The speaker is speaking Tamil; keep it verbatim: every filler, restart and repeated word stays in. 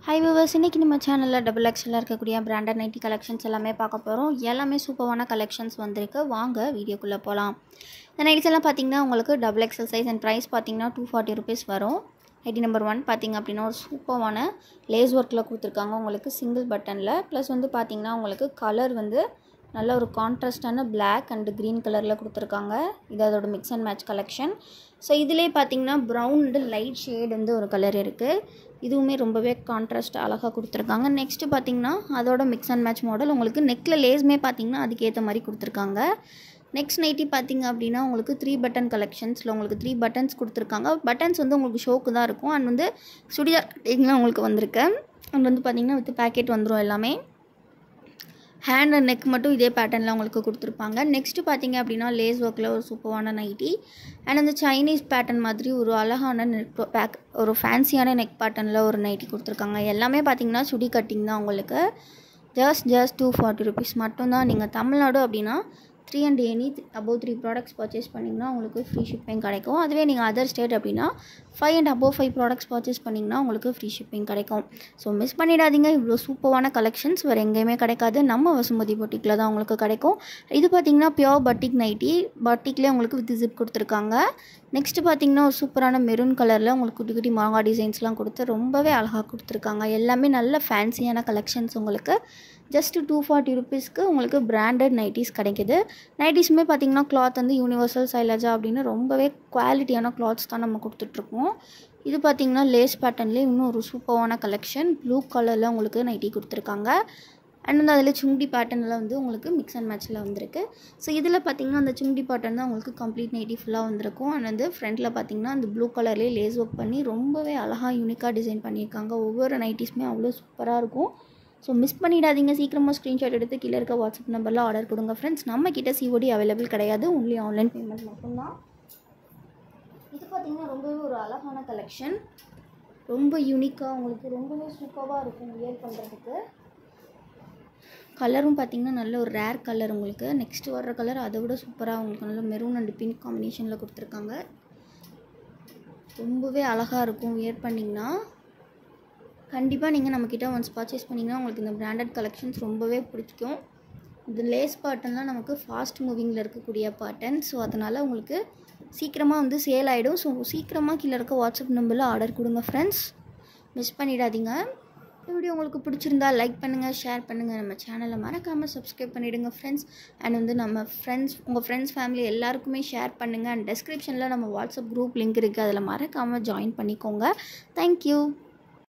Hi viewers, இன்னைக்கு நம்ம சேனல்ல டபுள் எக்ஸ்எல்ல இருக்கக்கூடிய பிராண்டட் நைட்டி கலெக்ஷன்ஸ் எல்லாமே பார்க்க போறோம். எல்லாமே சூப்பரான கலெக்ஷன்ஸ் வந்திருக்கு. வாங்க வீடியோக்குள்ள போலாம். இந்த நைட்டிஸ் எல்லாம் பாத்தீங்கன்னா உங்களுக்கு double XL size and price பாத்தீங்கன்னா two forty rupees வரும். நைட்டி நம்பர் one பாத்தீங்க அப்படினா ஒரு சூப்பரான லேஸ் வர்க்ல கொடுத்திருக்காங்க. உங்களுக்கு சிங்கிள் பட்டன்ல ப்ளஸ் வந்து பாத்தீங்கன்னா உங்களுக்கு கலர் வந்து நல்ல ஒரு கான்ட்ராஸ்டான black and green கலர்ல கொடுத்திருக்காங்க. இது அதோட mix and match collection. So இதிலே பாத்தீங்கன்னா brown and light shade வந்து ஒரு கலர் இருக்கு. இதுவுமே ரொம்பவே கான்ட்ராஸ்ட் அழகா கொடுத்திருக்காங்க. நெக்ஸ்ட் பாத்தீங்கன்னா அதோட mix and match மாடல் உங்களுக்கு நெக்ல லேஸ்மே பாத்தீங்கன்னா அதுக்கு ஏத்த மாதிரி கொடுத்திருக்காங்க. நெக்ஸ்ட் நைட்டி பாத்தீங்க அப்படினா உங்களுக்கு three பட்டன் கலெக்ஷன்ஸ்ல உங்களுக்கு three பட்டன்ஸ் கொடுத்திருக்காங்க. பட்டன்ஸ் வந்து உங்களுக்கு ஷோக்கு தான் இருக்கும் and வந்து சுடிதார் கட்டிங்ல உங்களுக்கு வந்திருக்கு. and வந்து பாத்தீங்கன்னா வித் பாக்கெட் வந்துரும் எல்லாமே. hand and neck மட்டும் இதே பேட்டர்ன்ல உங்களுக்கு கொடுத்திருப்பாங்க. நெக்ஸ்ட் பாத்தீங்க அப்படினா லேஸ் வர்க்ல ஒரு சூப்பரான நைட்டி and அந்த சைனீஸ் பேட்டர்ன் மாதிரி ஒரு அழகான நெக் பேக் ஒரு ஃபேன்சியான நெக் பேட்டர்ன்ல ஒரு நைட்டி கொடுத்திருக்காங்க. எல்லாமே பாத்தீங்கன்னா சுடி கட்டிங் தான் உங்களுக்கு. just just two forty rupees மட்டும் தான். நீங்க தமிழ்நாடு அப்படினா three and any above three products purchase பண்ணீங்கன்னா உங்களுக்கு free shipping கிடைக்கும். அதுவே நீங்க அதர் ஸ்டேட் அப்படினா five and above five products purchase பண்ணீங்கன்னா உங்களுக்கு free shipping கிடைக்கும். சோ மிஸ் பண்ணிடாதீங்க. இவ்ளோ சூப்பரான கலெக்ஷன்ஸ் வேற எங்கேயுமே கிடைக்காது. நம்ம வசுமதி பொட்டிக்ல தான் உங்களுக்கு கிடைக்கும். இது பாத்தீங்கன்னா பியூர் பட்டிக் நைட்டி. பட்டிக்லயே உங்களுக்கு வித் zip கொடுத்திருக்காங்க. நெக்ஸ்ட் பாத்தீங்கன்னா ஒரு சூப்பரான மெரூன் கலர்ல உங்களுக்கு குட்டி குட்டி மாங்கா டிசைன்ஸ்லாம் கொடுத்து ரொம்பவே அழகா கொடுத்திருக்காங்க. எல்லாமே நல்ல ஃபேன்சியான கலெக்ஷன்ஸ் உங்களுக்கு just two forty rupees க்கு உங்களுக்கு branded nighties கிடைக்குது. நைட்டிஸ்மே பாத்தீங்கன்னா cloth வந்து யுனிவர்சல் சைலஜா அப்படினு ரொம்பவே குவாலிட்டியான cloths தான் நம்ம கொடுத்துட்டு இருக்கோம். இது பாத்தீங்கன்னா லேஸ் பேட்டர்ன்ல இன்னும் ஒரு சூப்பரான கலெக்ஷன் ப்ளூ கலர்ல உங்களுக்கு நைட்டி கொடுத்திருக்காங்க. and வந்து அதுல சுங்கடி பேட்டர்ன்ல வந்து உங்களுக்கு mix and matchல வந்திருக்கு. சோ இதுல பாத்தீங்கன்னா அந்த சுங்கடி பேட்டர்ன் தான் உங்களுக்கு கம்ப்ளீட் நைட்டி ஃபுல்லா வந்திருக்கும். and வந்து ஃப்ரண்ட்ல பாத்தீங்கன்னா அந்த ப்ளூ கலர்லயே லேஸ் வர்க் பண்ணி ரொம்பவே அழகா யூனிக்கா டிசைன் பண்ணிருக்காங்க. ஒவ்வொரு நைட்டிஸ்மே அவ்வளோ சூப்பரா இருக்கும். சோ மிஸ் பண்ணிடாதீங்க. சீக்கிரமா ஸ்கிரீன்ஷாட் எடுத்து கீழ இருக்க வாட்ஸ்அப் நம்பர்ல ஆர்டர் கொடுங்க फ्रेंड्स. நம்ம கிட்ட C O D அவேலபிள் கிடையாது. only ஆன்லைன் பேமெண்ட் மட்டும் தான். இது பாத்தீங்கன்னா ரொம்பவே ஒரு அழகான கலெக்ஷன். ரொம்ப யூனிக்கா உங்களுக்கு ரொம்பவே சூப்பரா இருக்கும் வியர் பண்றதுக்கு. கலரும் பாத்தீங்கன்னா நல்ல ஒரு ரேர் கலர் உங்களுக்கு. நெக்ஸ்ட் வர்ற கலர் அதை விட சூப்பரா உங்களுக்கு நல்ல மெரூன் and பிங்க் காம்பினேஷன்ல கொடுத்திருக்காங்க. ரொம்பவே அழகா இருக்கும் வியர் பண்ணீங்கன்னா. கண்டிப்பா நீங்க நம்ம கிட்ட once purchase பண்ணீங்கன்னா உங்களுக்கு இந்த branded collections ரொம்பவே பிடிக்கும். இந்த லேஸ் பேட்டர்ன்லாம் நமக்கு ஃபாஸ்ட் மூவிங்ல இருக்கக்கூடிய பேட்டர்ன். சோ அதனால உங்களுக்கு சீக்கிரமா வந்து சேல் ஆயிடும். சோ சீக்கிரமா கீழ இருக்க வாட்ஸ்அப் நம்பர்ல ஆர்டர் கொடுங்க फ्रेंड्स. மிஸ் பண்ணிடாதீங்க. இந்த வீடியோ உங்களுக்கு பிடிச்சிருந்தா லைக் பண்ணுங்க, ஷேர் பண்ணுங்க. நம்ம சேனலை மறக்காம சப்ஸ்கிரைப் பண்ணிடுங்க फ्रेंड्स. and வந்து நம்ம ஃப்ரெண்ட்ஸ் உங்க ஃப்ரெண்ட்ஸ் ஃபேமிலி எல்லாருக்குமே ஷேர் பண்ணுங்க. and descriptionல நம்ம வாட்ஸ்அப் குரூப் லிங்க் இருக்கு. அதுல மறக்காம ஜாயின் பண்ணிக்கோங்க. Thank you.